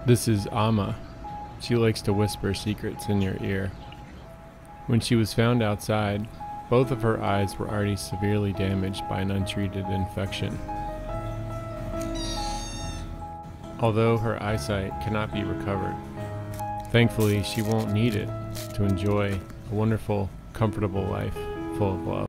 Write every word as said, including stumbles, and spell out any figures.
This is Amma. She likes to whisper secrets in your ear. When she was found outside, both of her eyes were already severely damaged by an untreated infection. Although her eyesight cannot be recovered, thankfully she won't need it to enjoy a wonderful, comfortable life full of love.